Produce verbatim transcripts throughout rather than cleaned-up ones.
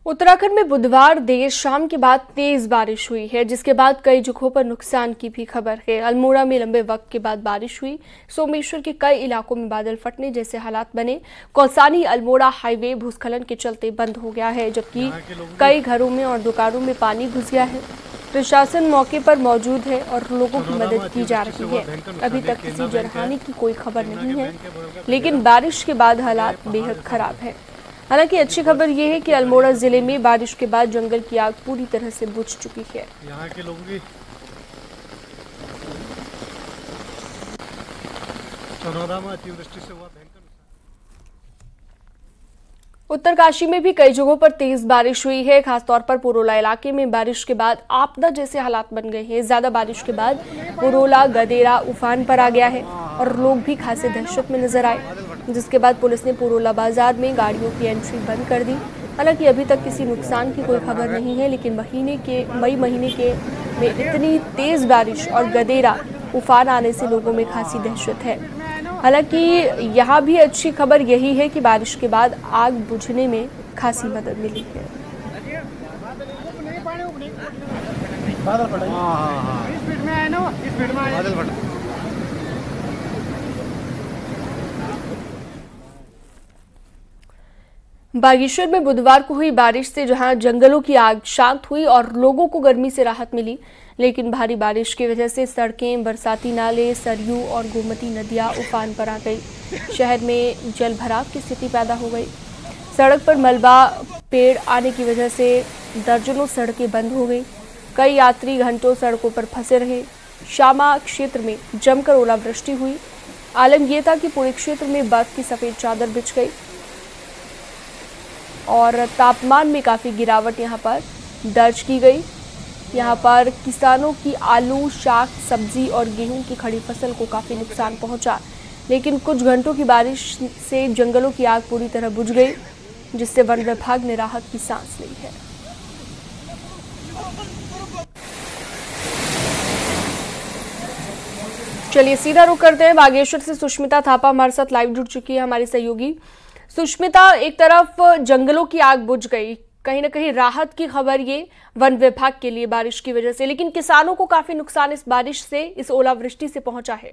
उत्तराखंड में बुधवार देर शाम के बाद तेज बारिश हुई है, जिसके बाद कई जगहों पर नुकसान की भी खबर है। अल्मोड़ा में लंबे वक्त के बाद बारिश हुई। सोमेश्वर के कई इलाकों में बादल फटने जैसे हालात बने। कौसानी अल्मोड़ा हाईवे भूस्खलन के चलते बंद हो गया है, जबकि कई घरों में और दुकानों में पानी घुस गया है। प्रशासन मौके पर मौजूद है और लोगों की मदद की जा रही है। अभी तक किसी जनहानि की कोई खबर नहीं है, लेकिन बारिश के बाद हालात बेहद खराब है। हालांकि अच्छी खबर यह है कि अल्मोड़ा जिले में बारिश के बाद जंगल की आग पूरी तरह से बुझ चुकी है। यहाँ के लोगों की अतिवृष्टि से हुआ भयंकर। उत्तरकाशी में भी कई जगहों पर तेज बारिश हुई है। खासतौर पर पुरोला इलाके में बारिश के बाद आपदा जैसे हालात बन गए हैं। ज्यादा बारिश के बाद पुरोला गदेरा उफान पर आ गया है और लोग भी खासे दहशत में नजर आए, जिसके बाद पुलिस ने पुरोला बाजार में गाड़ियों की एंट्री बंद कर दी। हालांकि अभी तक किसी नुकसान की कोई खबर नहीं है, लेकिन महीने के मई महीने के में इतनी तेज बारिश और गदेरा उफान आने से लोगों में खासी दहशत है। हालांकि यहाँ भी अच्छी खबर यही है कि बारिश के बाद आग बुझने में खासी मदद मिली है। बागेश्वर में बुधवार को हुई बारिश से जहां जंगलों की आग शांत हुई और लोगों को गर्मी से राहत मिली, लेकिन भारी बारिश की वजह से सड़कें, बरसाती नाले, सरयू और गोमती नदियां उफान पर आ गई। शहर में जल भराव की स्थिति पैदा हो गई। सड़क पर मलबा, पेड़ आने की वजह से दर्जनों सड़कें बंद हो गई। कई यात्री घंटों सड़कों पर फंसे रहे। श्यामा क्षेत्र में जमकर ओलावृष्टि हुई। आलम यह था कि पूरे क्षेत्र में बर्फ की सफेद चादर बिछ गई और तापमान में काफ़ी गिरावट यहाँ पर दर्ज की गई। यहाँ पर किसानों की आलू, शाक, सब्जी और गेहूं की खड़ी फसल को काफ़ी नुकसान पहुंचा, लेकिन कुछ घंटों की बारिश से जंगलों की आग पूरी तरह बुझ गई, जिससे वन विभाग ने राहत की सांस ली है। चलिए सीधा रुख करते हैं। बागेश्वर से सुष्मिता थापा हमारे साथ लाइव जुड़ चुकी है, हमारी सहयोगी। सुष्मिता, एक तरफ जंगलों की आग बुझ गई, कहीं ना कहीं राहत की खबर ये वन विभाग के लिए बारिश की वजह से, लेकिन किसानों को काफी नुकसान इस बारिश से, इस ओलावृष्टि से पहुंचा है।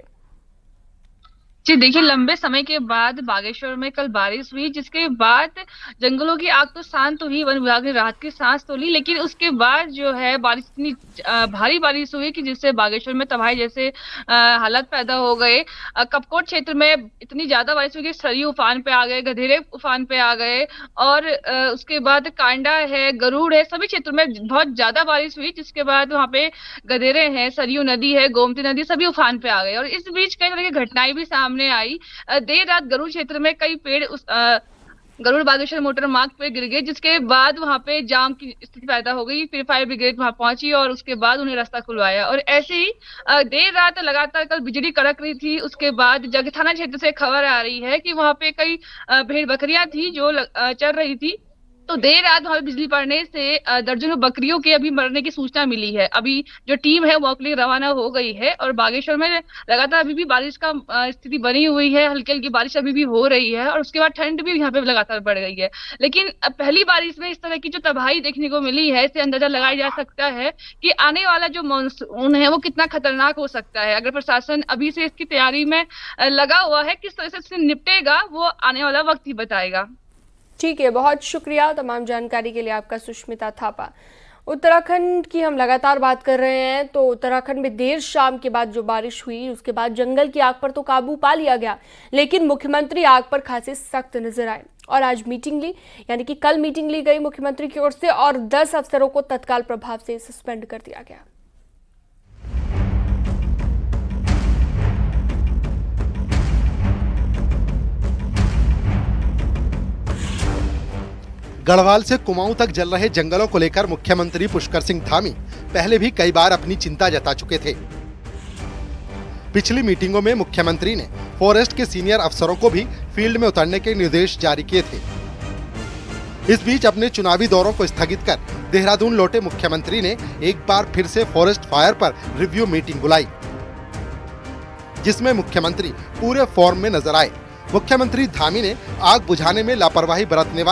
जी देखिए, लंबे समय के बाद बागेश्वर में कल बारिश हुई, जिसके बाद जंगलों की आग तो शांत तो हुई, वन विभाग ने राहत की सांस तो ली, लेकिन उसके बाद जो है बारिश इतनी भारी बारिश हुई कि जिससे बागेश्वर में तबाही जैसे हालात पैदा हो गए। कपकोट क्षेत्र में इतनी ज्यादा बारिश हुई कि सरयू उफान पे आ गए, गधेरे उफान पे आ गए, और उसके बाद कांडा है, गरुड़ है, सभी क्षेत्रों में बहुत ज्यादा बारिश हुई, जिसके बाद वहाँ पे गधेरे हैं, सरयू नदी है, गोमती नदी, सभी उफान पे आ गए। और इस बीच कई तरह की घटनाएं भी सामने आई। देर रात गरुड़ क्षेत्र में कई पेड़ उस आ, गरुड़ बागेश्वर मोटर मार्ग पे गिर गए, जिसके बाद वहां पे जाम की स्थिति पैदा हो गई। फिर फायर ब्रिगेड वहां पहुंची और उसके बाद उन्हें रास्ता खुलवाया। और ऐसे ही देर रात लगातार कल बिजली कड़क रही थी। उसके बाद जगह थाना क्षेत्र से खबर आ रही है कि वहां पे कई भेड़ बकरियां थी जो चल रही थी, तो देर रात वहां बिजली पड़ने से दर्जनों बकरियों के अभी मरने की सूचना मिली है। अभी जो टीम है वो अपने लिए रवाना हो गई है और बागेश्वर में लगातार अभी भी बारिश का स्थिति बनी हुई है। हल्की हल्की बारिश अभी भी हो रही है और उसके बाद ठंड भी यहाँ पे लगातार बढ़ गई है। लेकिन पहली बारिश में इस तरह की जो तबाही देखने को मिली है, इससे अंदाजा लगाया जा सकता है कि आने वाला जो मानसून है वो कितना खतरनाक हो सकता है। अगर प्रशासन अभी से इसकी तैयारी में लगा हुआ है, किस तरह से इससे निपटेगा वो आने वाला वक्त ही बताएगा। ठीक है, बहुत शुक्रिया तमाम जानकारी के लिए आपका, सुष्मिता थापा। उत्तराखंड की हम लगातार बात कर रहे हैं, तो उत्तराखंड में देर शाम के बाद जो बारिश हुई, उसके बाद जंगल की आग पर तो काबू पा लिया गया, लेकिन मुख्यमंत्री आग पर खासे सख्त नजर आए और आज मीटिंग ली, यानी कि कल मीटिंग ली गई मुख्यमंत्री की ओर से और दस अफसरों को तत्काल प्रभाव से सस्पेंड कर दिया गया। गढ़वाल से कुमाऊं तक जल रहे जंगलों को लेकर मुख्यमंत्री पुष्कर सिंह धामी पहले भी कई बार अपनी चिंता जता चुके थे। पिछली मीटिंगों में मुख्यमंत्री ने फॉरेस्ट के सीनियर अफसरों को भी फील्ड में उतरने के निर्देश जारी किए थे। इस बीच अपने चुनावी दौरों को स्थगित कर देहरादून लौटे मुख्यमंत्री ने एक बार फिर से फॉरेस्ट फायर पर रिव्यू मीटिंग बुलाई, जिसमें मुख्यमंत्री पूरे फॉर्म में नजर आए। मुख्यमंत्री धामी ने आग बुझाने में लापरवाही बरतने वाले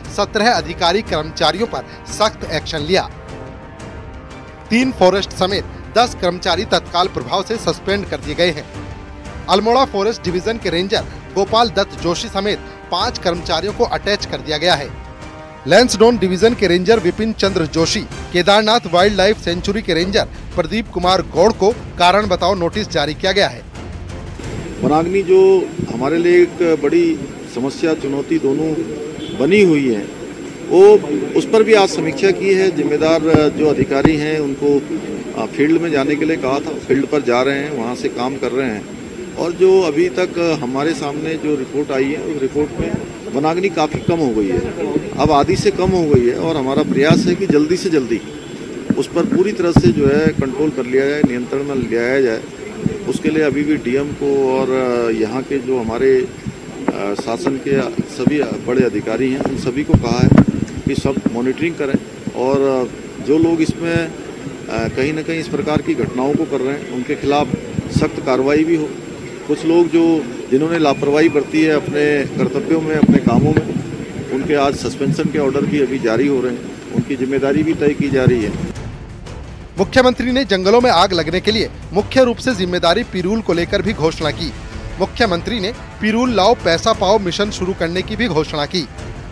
सत्रह अधिकारी कर्मचारियों पर सख्त एक्शन लिया। तीन फॉरेस्ट समेत दस कर्मचारी तत्काल प्रभाव से सस्पेंड कर दिए गए हैं। अल्मोड़ा फॉरेस्ट डिवीजन के रेंजर गोपाल दत्त जोशी समेत पाँच कर्मचारियों को अटैच कर दिया गया है। लैंसडोन डिवीजन के ranger Vipin Chandra Joshi, Kedarnath wildlife sanctuary के रेंजर प्रदीप कुमार गौड़ को कारण बताओ नोटिस जारी किया गया है। वनाग्नि जो हमारे लिए एक बड़ी समस्या चुनौती दोनों बनी हुई है, वो उस पर भी आज समीक्षा की है। जिम्मेदार जो अधिकारी हैं उनको फील्ड में जाने के लिए कहा था, फील्ड पर जा रहे हैं, वहाँ से काम कर रहे हैं। और जो अभी तक हमारे सामने जो रिपोर्ट आई है उस रिपोर्ट में वनाग्नि काफ़ी कम हो गई है, अब आधी से कम हो गई है। और हमारा प्रयास है कि जल्दी से जल्दी उस पर पूरी तरह से जो है कंट्रोल कर लिया जाए, नियंत्रण में लिया जाए। उसके लिए अभी भी डीएम को और यहाँ के जो हमारे शासन के सभी बड़े अधिकारी हैं उन सभी को कहा है कि सब मॉनिटरिंग करें और जो लोग इसमें कहीं ना कहीं इस प्रकार की घटनाओं को कर रहे हैं उनके खिलाफ सख्त कार्रवाई भी हो। कुछ लोग जो जिन्होंने लापरवाही बरती है अपने कर्तव्यों में, अपने कामों में, उनके आज सस्पेंशन के ऑर्डर भी अभी जारी हो रहे हैं, उनकी जिम्मेदारी भी तय की जा रही है। मुख्यमंत्री ने जंगलों में आग लगने के लिए मुख्य रूप से जिम्मेदारी पिरूल को लेकर भी घोषणा की। मुख्यमंत्री ने पिरूल लाओ पैसा पाओ मिशन शुरू करने की भी घोषणा की।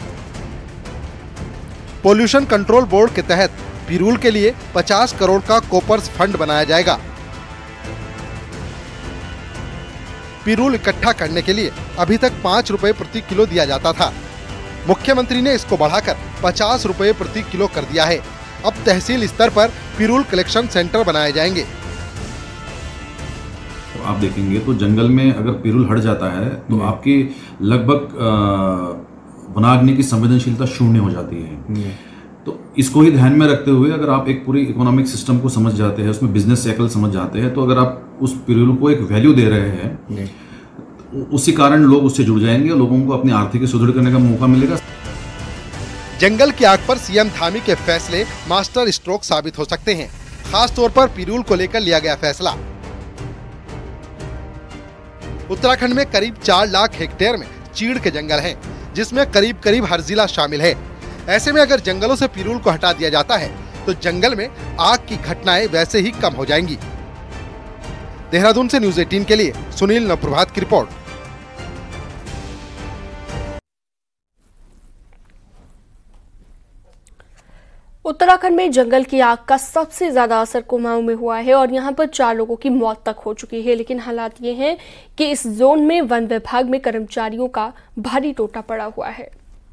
पोल्यूशन कंट्रोल बोर्ड के तहत पिरूल के लिए पचास करोड़ का कॉपर्स फंड बनाया जाएगा। पिरूल इकट्ठा करने के लिए अभी तक पाँच रुपए प्रति किलो दिया जाता था। मुख्यमंत्री ने इसको बढ़ाकर पचास रुपए प्रति किलो कर दिया है। अब तहसील स्तर पर पिरूल कलेक्शन सेंटर बनाए जाएंगे। तो आप देखेंगे तो जंगल में अगर पिरूल हट जाता है तो आपकी लगभग वनाग्नि की संवेदनशीलता शून्य हो जाती है। तो इसको ही ध्यान में रखते हुए अगर आप एक पूरी इकोनॉमिक सिस्टम को समझ जाते हैं, उसमें बिजनेस साइकिल समझ जाते हैं, तो अगर आप उस पिरूल को एक वैल्यू दे रहे हैं, उसी कारण लोग उससे जुड़ जाएंगे, लोगों को अपनी आर्थिक सुदृढ़ करने का मौका मिलेगा। जंगल की आग पर सीएम धामी के फैसले मास्टर स्ट्रोक साबित हो सकते हैं, खास तौर पर पिरूल को लेकर लिया गया फैसला। उत्तराखंड में करीब चार लाख हेक्टेयर में चीड़ के जंगल हैं, जिसमें करीब करीब हर जिला शामिल है। ऐसे में अगर जंगलों से पिरूल को हटा दिया जाता है तो जंगल में आग की घटनाएं वैसे ही कम हो जाएंगी। देहरादून से न्यूज़ अठारह के लिए सुनील नवप्रभात की रिपोर्ट। उत्तराखंड में जंगल की आग का सबसे ज्यादा असर कुमाऊं में हुआ है और यहां पर चार लोगों की मौत तक हो चुकी है। लेकिन हालात ये हैं कि इस जोन में वन विभाग में कर्मचारियों का भारी टोटा पड़ा हुआ है।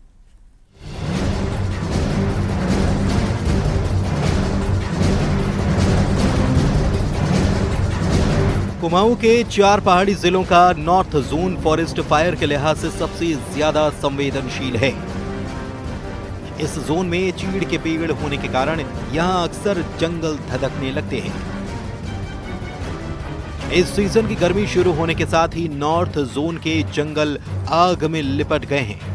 कुमाऊं के चार पहाड़ी जिलों का नॉर्थ जोन फॉरेस्ट फायर के लिहाज से सबसे ज्यादा संवेदनशील है। इस जोन में चीड़ के पेड़ होने के कारण यहां अक्सर जंगल धधकने लगते हैं। इस सीजन की गर्मी शुरू होने के साथ ही नॉर्थ जोन के जंगल आग में लिपट गए हैं।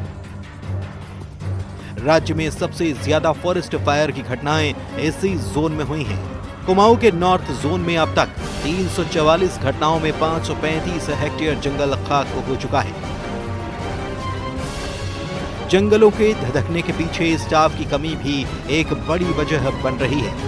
राज्य में सबसे ज्यादा फॉरेस्ट फायर की घटनाएं इसी जोन में हुई हैं। कुमाऊं के नॉर्थ जोन में अब तक तीन सौ चवालीस घटनाओं में पाँच सौ पैंतीस हेक्टेयर जंगल खाक हो चुका है। जंगलों के धधकने के पीछे स्टाफ की कमी भी एक बड़ी वजह बन रही है।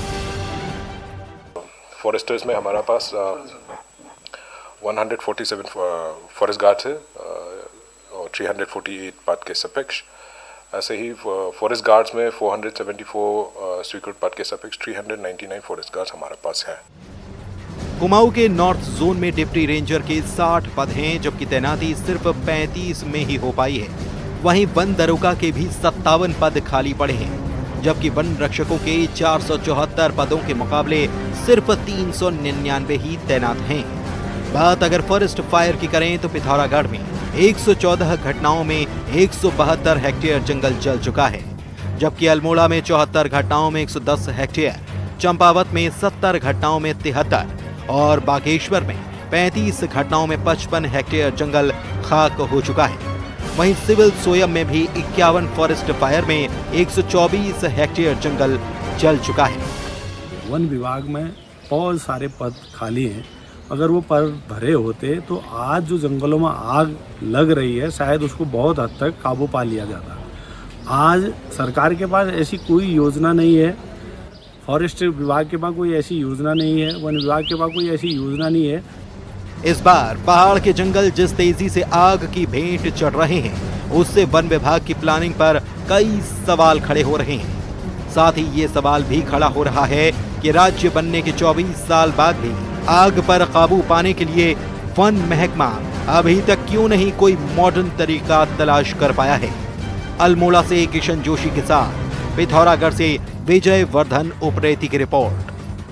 फॉरेस्टर्स में हमारा पास एक सौ सैंतालीस फॉरेस्ट गार्ड्स है और तीन सौ अड़तालीस पार्ट के सपेक्ष। ऐसे ही फॉरेस्ट गार्ड्स में चार सौ चौहत्तर स्वीकृत पद के सपेक्ष तीन सौ निन्यानवे फॉरेस्ट गार्ड्स हमारे पास हैं। कुमाऊं के नॉर्थ जोन में डिप्टी रेंजर के साठ पद हैं, जबकि तैनाती सिर्फ पैंतीस में ही हो पाई है। वहीं वन दरोगा के भी सत्तावन पद खाली पड़े हैं, जबकि वन रक्षकों के चार सौ चौहत्तर पदों के मुकाबले सिर्फ तीन सौ निन्यानवे ही तैनात हैं। बात अगर फॉरेस्ट फायर की करें तो पिथौरागढ़ में एक सौ चौदह घटनाओं में एक सौ बहत्तर हेक्टेयर जंगल जल चुका है, जबकि अल्मोड़ा में चौहत्तर घटनाओं में एक सौ दस हेक्टेयर, चंपावत में सत्तर घटनाओं में तिहत्तर और बागेश्वर में पैंतीस घटनाओं में पचपन हेक्टेयर जंगल खाक हो चुका है। वहीं सिविल सोयम में भी इक्यावन फॉरेस्ट फायर में एक सौ चौबीस हेक्टेयर जंगल जल चुका है। वन विभाग में बहुत सारे पद खाली हैं, अगर वो पद भरे होते तो आज जो जंगलों में आग लग रही है शायद उसको बहुत हद तक काबू पा लिया जाता। आज सरकार के पास ऐसी कोई योजना नहीं है, फॉरेस्ट विभाग के पास कोई ऐसी योजना नहीं है, वन विभाग के पास कोई ऐसी योजना नहीं है। इस बार पहाड़ के जंगल जिस तेजी से आग की भेंट चढ़ रहे हैं, उससे वन विभाग की प्लानिंग पर कई सवाल खड़े हो रहे हैं। साथ ही ये सवाल भी खड़ा हो रहा है कि राज्य बनने के चौबीस साल बाद भी आग पर काबू पाने के लिए वन महकमा अभी तक क्यों नहीं कोई मॉडर्न तरीका तलाश कर पाया है। अल्मोड़ा से किशन जोशी के साथ पिथौरागढ़ से विजय वर्धन उप्रेती की रिपोर्ट।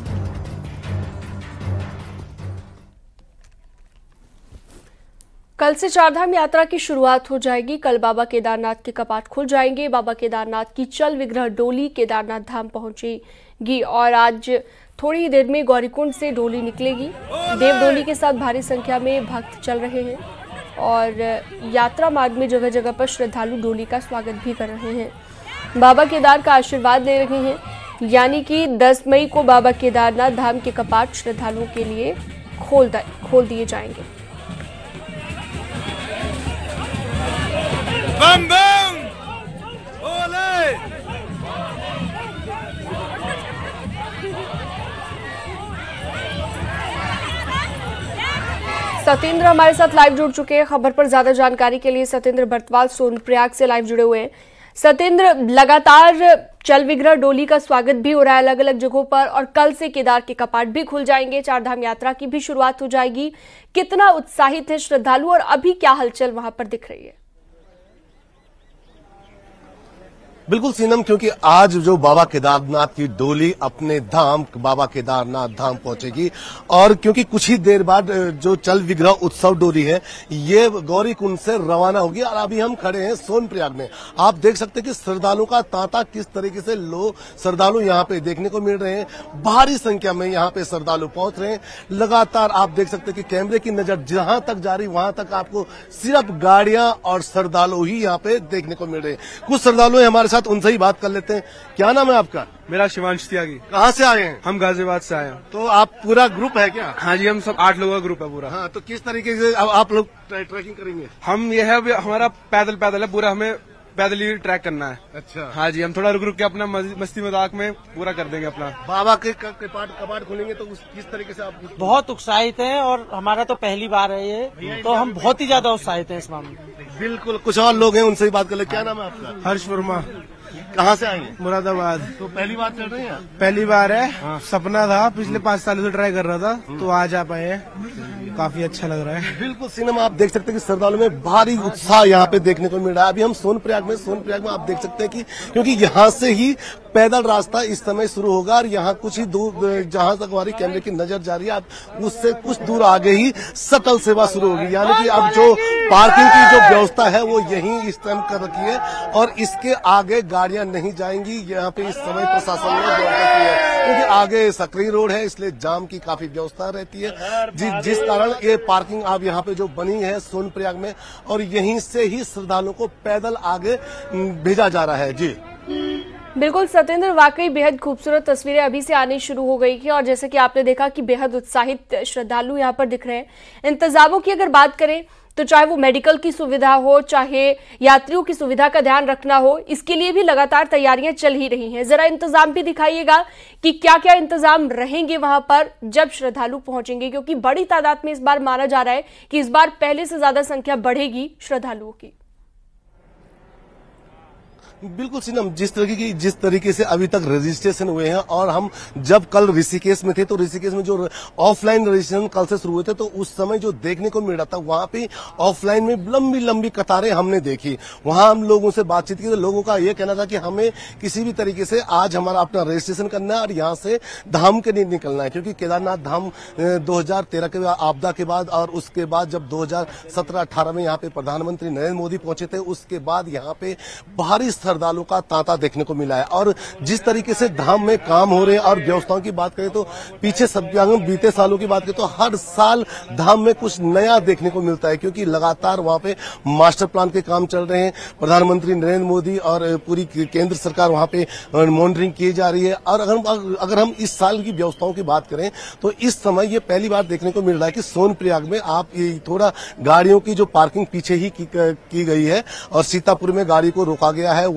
कल से चारधाम यात्रा की शुरुआत हो जाएगी। कल बाबा केदारनाथ के कपाट खुल जाएंगे। बाबा केदारनाथ की चल विग्रह डोली केदारनाथ धाम पहुंचेगी और आज थोड़ी ही देर में गौरीकुंड से डोली निकलेगी। देव डोली के साथ भारी संख्या में भक्त चल रहे हैं और यात्रा मार्ग में जगह जगह पर श्रद्धालु डोली का स्वागत भी कर रहे हैं, बाबा केदार का आशीर्वाद ले रहे हैं। यानी कि दस मई को बाबा केदारनाथ धाम के कपाट श्रद्धालुओं के लिए खोल खोल दिए जाएंगे। बम बम ओले। सतेंद्र हमारे साथ लाइव जुड़ चुके हैं। खबर पर ज्यादा जानकारी के लिए सतेंद्र बर्तवाल सोनप्रयाग से लाइव जुड़े हुए हैं। सतेंद्र, लगातार चल विग्रह डोली का स्वागत भी हो रहा है अलग अलग जगहों पर और कल से केदार के कपाट भी खुल जाएंगे, चारधाम यात्रा की भी शुरुआत हो जाएगी। कितना उत्साहित है श्रद्धालु और अभी क्या हलचल वहां पर दिख रही है? बिल्कुल सीनम, क्योंकि आज जो बाबा केदारनाथ की डोली अपने धाम बाबा केदारनाथ धाम पहुंचेगी और क्योंकि कुछ ही देर बाद जो चल विग्रह उत्सव डोली है ये गौरीकुंड से रवाना होगी और अभी हम खड़े हैं सोनप्रयाग में। आप देख सकते हैं कि श्रद्धालुओं का तांता किस तरीके से लोग श्रद्धालु यहाँ पे देखने को मिल रहे हैं। भारी संख्या में यहाँ पे श्रद्धालु पहुंच रहे हैं। लगातार आप देख सकते हैं कि कैमरे की नजर जहां तक जा रही वहां तक आपको सिर्फ गाड़ियां और श्रद्धालु ही यहाँ पे देखने को मिल रहे हैं। कुछ श्रद्धालु हमारे साथ, उनसे ही बात कर लेते हैं। क्या नाम है आपका? मेरा शिवांश त्यागी। कहाँ से आए हैं? हम गाजियाबाद से आए हैं। तो आप पूरा ग्रुप है क्या? हाँ जी, हम सब आठ लोगों का ग्रुप है पूरा। हाँ, तो किस तरीके से अब आप लोग ट्रैकिंग करेंगे? हम ये है हमारा पैदल पैदल है पूरा, हमें पैदल ही ट्रैक करना है। अच्छा। हाँ जी, हम थोड़ा रुक रुक के अपना मस्ती मजाक में पूरा कर देंगे अपना। बाबा के कपाट कपाट खुलेंगे तो किस तरीके से आप? बहुत उत्साहित हैं और हमारा तो पहली बार है ये, तो हम बहुत ही ज्यादा उत्साहित हैं इस मामले में। बिल्कुल, कुछ और लोग हैं, उनसे ही बात कर ले। क्या नाम है आपका? हर्ष वर्मा। कहाँ से आएंगे? मुरादाबाद। तो पहली बार चल रही है? पहली बार है। हाँ। सपना था, पिछले पाँच सालों से ट्राई कर रहा था, तो आज आ पाए हैं, काफी अच्छा लग रहा है। बिल्कुल सिनेमा, आप देख सकते हैं कि श्रद्धालु में भारी उत्साह यहाँ पे देखने को मिल रहा है। अभी हम सोनप्रयाग में सोनप्रयाग में आप देख सकते हैं कि क्योंकि यहाँ से ही पैदल रास्ता इस समय शुरू होगा और यहाँ कुछ ही दूर जहां तक हमारी कैमरे की नजर जा रही है, आप उससे कुछ दूर आगे ही शटल सेवा शुरू होगी। यानी कि अब जो पार्किंग की जो व्यवस्था है वो यहीं इस टाइम कर रखी है और इसके आगे गाड़ियां नहीं जाएंगी। यहाँ पे इस समय प्रशासन ने व्यवस्था की है क्योंकि आगे सकरी रोड है, इसलिए जाम की काफी व्यवस्था रहती है, जि, जिस कारण ये पार्किंग अब यहाँ पे जो बनी है सोनप्रयाग में और यहीं से ही श्रद्धालुओं को पैदल आगे भेजा जा रहा है। जी बिल्कुल सतेंद्र, वाकई बेहद खूबसूरत तस्वीरें अभी से आनी शुरू हो गई थी और जैसे कि आपने देखा कि बेहद उत्साहित श्रद्धालु यहाँ पर दिख रहे हैं। इंतजामों की अगर बात करें तो चाहे वो मेडिकल की सुविधा हो, चाहे यात्रियों की सुविधा का ध्यान रखना हो, इसके लिए भी लगातार तैयारियां चल ही रही हैं। जरा इंतजाम भी दिखाइएगा कि क्या क्या इंतजाम रहेंगे वहां पर जब श्रद्धालु पहुंचेंगे, क्योंकि बड़ी तादाद में इस बार माना जा रहा है कि इस बार पहले से ज्यादा संख्या बढ़ेगी श्रद्धालुओं की। बिल्कुल सीनम, जिस तरीके की जिस तरीके से अभी तक रजिस्ट्रेशन हुए हैं और हम जब कल ऋषिकेश में थे तो ऋषिकेश में जो ऑफलाइन रजिस्ट्रेशन कल से शुरू हुए थे तो उस समय जो देखने को मिल रहा था वहां पे ऑफलाइन में लंबी लंबी कतारें हमने देखी। वहां हम लोगों से बातचीत की तो लोगों का ये कहना था कि हमें किसी भी तरीके से आज हमारा अपना रजिस्ट्रेशन करना है और यहाँ से धाम के लिए निकलना है, क्योंकि केदारनाथ धाम दो हजार तेरह के आपदा के बाद और उसके बाद जब दो हजार सत्रह अठारह में यहाँ पे प्रधानमंत्री नरेंद्र मोदी पहुंचे थे उसके बाद यहाँ पे भारी श्रद्धालुओं का तांता देखने को मिला है। और जिस तरीके से धाम में काम हो रहे हैं और व्यवस्थाओं की बात करें तो पीछे सब बीते सालों की बात करें तो हर साल धाम में कुछ नया देखने को मिलता है, क्योंकि लगातार वहां पे मास्टर प्लान के काम चल रहे हैं। प्रधानमंत्री नरेंद्र मोदी और पूरी केंद्र सरकार वहां पे मॉनिटरिंग की जा रही है। और अगर हम अगर हम इस साल की व्यवस्थाओं की बात करें तो इस समय ये पहली बार देखने को मिल रहा है कि सोनप्रयाग में आप थोड़ा गाड़ियों की जो पार्किंग पीछे ही की, की गई है और सीतापुर में गाड़ी को रोका गया है,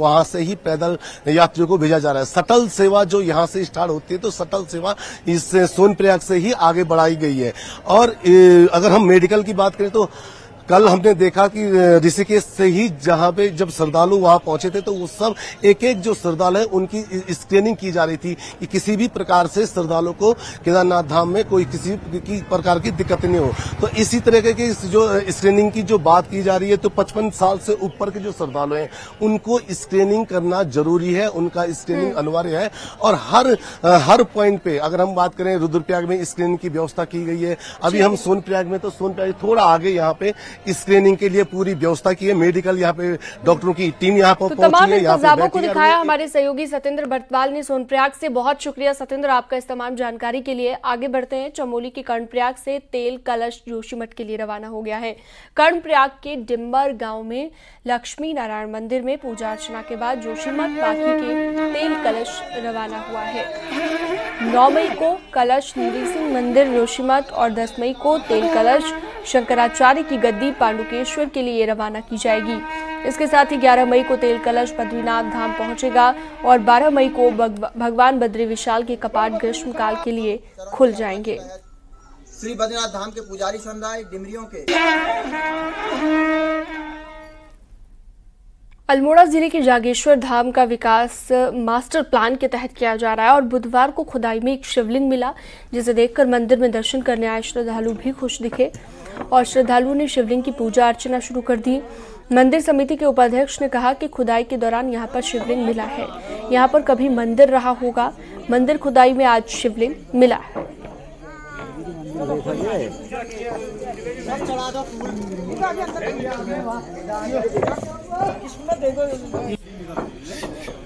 वहां से ही पैदल यात्रियों को भेजा जा रहा है। शटल सेवा जो यहाँ से स्टार्ट होती है तो शटल सेवा इस सोनप्रयाग से ही आगे बढ़ाई गई है। और अगर हम मेडिकल की बात करें तो कल हमने देखा कि ऋषिकेश से ही जहां पे जब श्रद्धालु वहां पहुंचे थे तो वो सब एक एक जो श्रद्धालु है उनकी स्क्रीनिंग की जा रही थी कि किसी भी प्रकार से श्रद्धालु को केदारनाथ धाम में कोई किसी की प्रकार की दिक्कत नहीं हो। तो इसी तरह की जो स्क्रीनिंग की जो बात की जा रही है तो पचपन साल से ऊपर के जो श्रद्धालु हैं उनको स्क्रीनिंग करना जरूरी है, उनका स्क्रीनिंग अनिवार्य है। और हर हर पॉइंट पे अगर हम बात करें रुद्रप्रयाग में स्क्रीनिंग की व्यवस्था की गई है। अभी हम सोनप्रयाग में तो सोनप्रयाग थोड़ा आगे यहाँ पे स्क्रीनिंग के लिए पूरी व्यवस्था की है। मेडिकल यहाँ पे डॉक्टरों की टीम यहाँ पर तो पहुंची तमाम है। इंतजामों को दिखाया हमारे सहयोगी सतेंद्र बर्तवाल ने सोनप्रयाग से। बहुत शुक्रिया सतेंद्र आपका इस तमाम जानकारी के लिए। आगे बढ़ते हैं, चमोली के कर्णप्रयाग से तेल कलश जोशीमठ के लिए रवाना हो गया है। कर्णप्रयाग के डिम्बर गांव में लक्ष्मी नारायण मंदिर में पूजा अर्चना के बाद जोशीमठ पालकी के तेल कलश रवाना हुआ है। नौ मई को कलश नीरी सिंह मंदिर जोशीमठ और दस मई को तेल कलश शंकराचार्य की गद्दी पांडुकेश्वर के लिए रवाना की जाएगी। इसके साथ ही ग्यारह मई को तेल कलश बद्रीनाथ धाम पहुंचेगा और बारह मई को भगवान बद्री विशाल के कपाट ग्रीष्मकाल के लिए खुल जाएंगे। श्री बद्रीनाथ धाम के पुजारी समुदाय डिमरियों के अल्मोड़ा जिले के जागेश्वर धाम का विकास मास्टर प्लान के तहत किया जा रहा है और बुधवार को खुदाई में एक शिवलिंग मिला, जिसे देखकर मंदिर में दर्शन करने आए श्रद्धालु भी खुश दिखे और श्रद्धालुओं ने शिवलिंग की पूजा अर्चना शुरू कर दी। मंदिर समिति के उपाध्यक्ष ने कहा कि खुदाई के दौरान यहां पर शिवलिंग मिला है। यहां पर कभी मंदिर रहा होगा, मंदिर खुदाई में आज शिवलिंग मिला है। इसमें देखो